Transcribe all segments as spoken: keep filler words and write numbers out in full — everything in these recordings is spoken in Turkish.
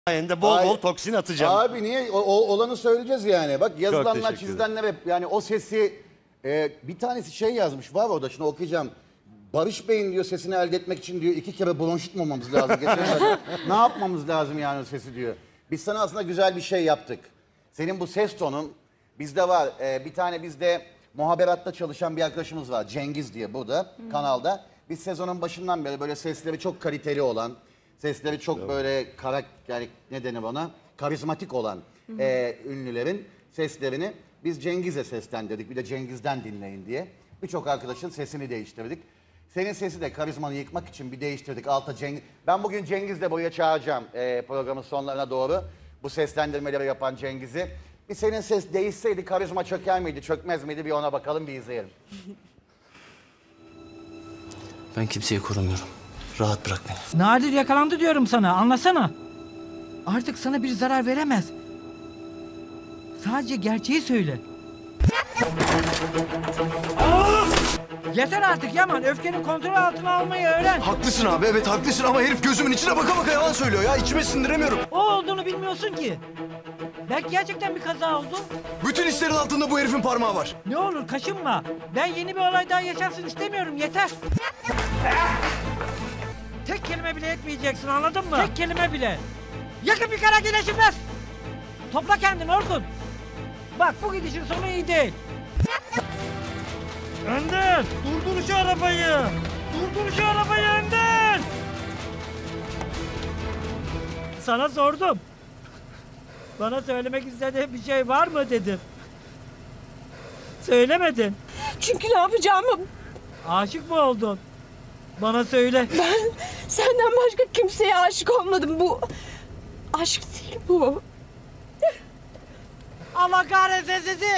sayende bol bol toksin atacağım. Abi niye? O, o olanı söyleyeceğiz yani. Bak yazılanlar, çizilenler hep yani o sesi e, bir tanesi şey yazmış. Var orada, şunu okuyacağım. Barış Bey'in diyor sesini elde etmek için diyor iki kere bronşit mi olmamız lazım? Ne yapmamız lazım yani o sesi diyor. Biz sana aslında güzel bir şey yaptık. Senin bu ses tonun bizde var. Ee, bir tane bizde muhaberatta çalışan bir arkadaşımız var. Cengiz diye burada hmm. kanalda. Biz sezonun başından beri böyle sesleri çok kaliteli olan, sesleri çok evet. böyle karak yani ne denir bana? Karizmatik olan hmm. e, ünlülerin seslerini biz Cengiz'e seslendirdik. Bir de Cengiz'den dinleyin diye. Birçok arkadaşın sesini değiştirdik. Senin sesi de karizmanı yıkmak için bir değiştirdik. Alta Cengiz. Ben bugün Cengiz'le buraya çağıracağım e, programın sonlarına doğru. Bu seslendirmeleri yapan Cengiz'i. Bir senin ses değişseydi karizma çöker miydi, çökmez miydi bir ona bakalım, bir izleyelim. Ben kimseyi korumuyorum. Rahat bırak beni. Nadir yakalandı diyorum sana, anlasana. Artık sana bir zarar veremez. Sadece gerçeği söyle. Yeter artık Yaman, öfkeni kontrol altına almayı öğren. Haklısın abi, evet haklısın ama herif gözümün içine baka baka yalan söylüyor ya. İçime sindiremiyorum. O olduğunu bilmiyorsun ki. Belki gerçekten bir kaza oldu. Bütün hislerin altında bu herifin parmağı var. Ne olur kaşınma. Ben yeni bir olay daha yaşansın istemiyorum, yeter. Tek kelime bile etmeyeceksin, anladın mı? Tek kelime bile. Yakın bir kara güneşimez. Topla kendini Orkun. Bak bu gidişin sonu iyi değil. Önder! Durdur şu arabayı! Durdur şu arabayı Önder! Sana sordum. Bana söylemek istediğin bir şey var mı dedim. Söylemedin. Çünkü ne yapacağımı... Aşık mı oldun? Bana söyle. Ben senden başka kimseye aşık olmadım. Bu aşk değil bu. Allah kahretsin sizi!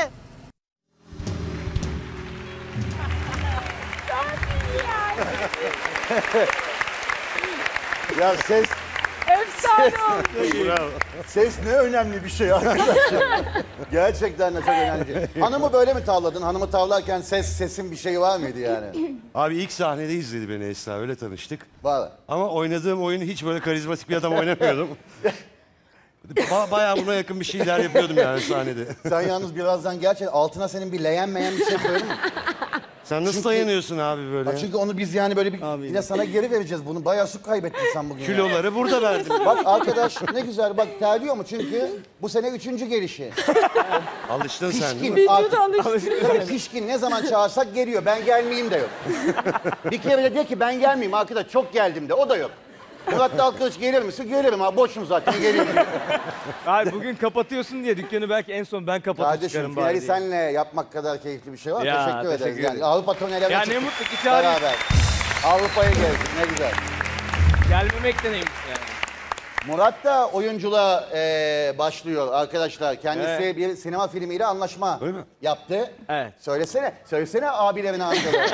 Ya ses... Efsane oldu. Bravo. Ses ne önemli bir şey arkadaşlar. Gerçekten de çok önemli bir şey. Hanımı böyle mi tavladın? Hanımı tavlarken ses sesin bir şeyi var mıydı yani? Abi ilk sahnede izledi beni Esra, öyle tanıştık. Var. Ama oynadığım oyunu hiç böyle karizmatik bir adam oynamıyordum. Ba bayağı buna yakın bir şeyler yapıyordum yani sahnede. Sen yalnız birazdan gerçekten altına senin bir leğen meyen bir şey koyalım mı? Sen nasıl çünkü, dayanıyorsun abi böyle? Ha çünkü onu biz yani böyle bir abi yine sana geri vereceğiz bunu. Bayağı su kaybettin sen bugün. Kiloları yani. Burada verdim. Bak arkadaş ne güzel bak terliyor mu çünkü bu sene üçüncü gelişi. Alıştın pişkin, sen değil mi? Artık, tabii pişkin ne zaman çağırsak geliyor. Ben gelmeyeyim de yok. Bir kere de de ki ben gelmeyeyim arkadaş çok geldim de o da yok. Murat Dalkılıç gelir misin? Gelirim abi boşum zaten gelirim. Hayır bugün kapatıyorsun diye dükkanı belki en son ben kapatıp çıkarım bari. Kardeşim finali senle yapmak kadar keyifli bir şey var. Ya, teşekkür, teşekkür ederiz. ederim. Yani Avrupa turnelerine ya çıktık. ne mutlu ki çağırayım. Beraber. Avrupa'ya geldik ne güzel. Gelmemek de neymiş yani. Murat da oyunculuğa e, başlıyor arkadaşlar. Kendisi evet. bir sinema filmiyle anlaşma Öyle mi? yaptı. Evet. Söylesene, söylesene abilerine amcalara.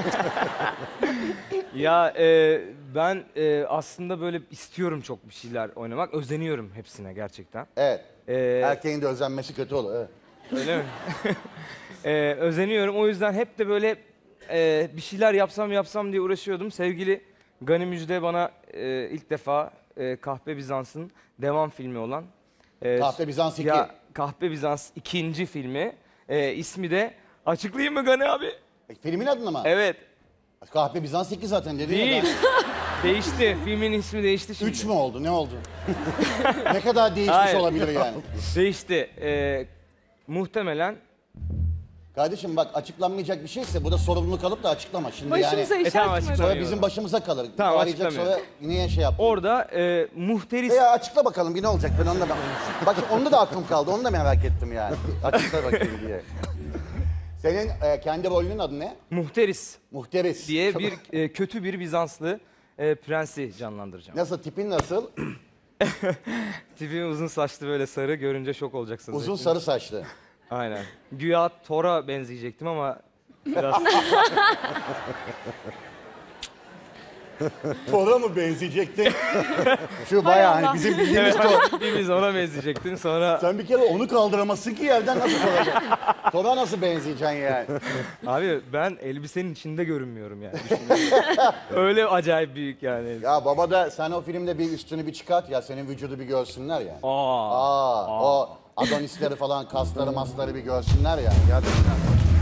Ya e, ben e, aslında böyle istiyorum çok bir şeyler oynamak. Özeniyorum hepsine gerçekten. Evet. Ee, Erkeğin de özenmesi kötü olur. Evet. Öyle mi? e, özeniyorum. O yüzden hep de böyle e, bir şeyler yapsam yapsam diye uğraşıyordum. Sevgili Gani Müjde bana e, ilk defa e, Kahpe Bizans'ın devam filmi olan e, Kahpe Bizans iki. Ya, Kahpe Bizans ikinci filmi. E, ismi de açıklayayım mı Gani abi? E, filmin adını mı? Evet. Kahpe Bizans iki zaten dedi. Değil. Değişti. Filmin ismi değişti şimdi. Üç mü oldu? Ne oldu? Ne kadar değişmiş Hayır. olabilir yani? Değişti. E, muhtemelen. Kardeşim bak açıklanmayacak bir şeyse burada sorumluluk alıp da açıklama. Şimdi Başımıza yani iş E, tamam, açmadı. sonra bizim başımıza kalır. Tamam, Arayacak açıklamıyorum. sonra niye şey yaptın? Orada e, muhteris... E ya açıkla bakalım bir ne olacak ben onu da bak onda da aklım kaldı onu da merak ettim yani. Açıkla bakayım diye. Senin e, kendi rolünün adı ne? Muhteris Muhteris. diye bir e, kötü bir Bizanslı e, prensi canlandıracağım. Nasıl tipin nasıl? Tipim uzun saçlı böyle sarı görünce şok olacaksınız. Uzun hepiniz. sarı saçlı. Aynen. Güya Thor'a benzeyecektim ama biraz... Tora mı benzeyecektin? Şu bayağı hani bizim bildiğimiz Tor. Biz ona benzeyecektin sonra... Sen bir kere onu kaldıramazsın ki yerden nasıl Tora? Tora nasıl benzeyeceksin yani? Abi ben elbisenin içinde görünmüyorum yani. Öyle acayip büyük yani. Ya baba da sen o filmde bir üstünü bir çıkart ya senin vücudu bir görsünler ya. Aa. Aa, o Adonisleri falan kasları masları bir görsünler ya. Gerçekten.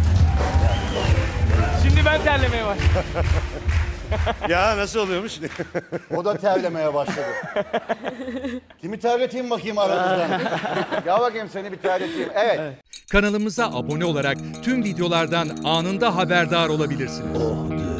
Şimdi ben terlemeye başladım. Ya nasıl oluyormuş? O da terlemeye başladı. Kimi terleteyim bakayım aranızdan. Ya bakayım seni bir terleteyim. Evet. Kanalımıza abone olarak tüm videolardan anında haberdar olabilirsiniz.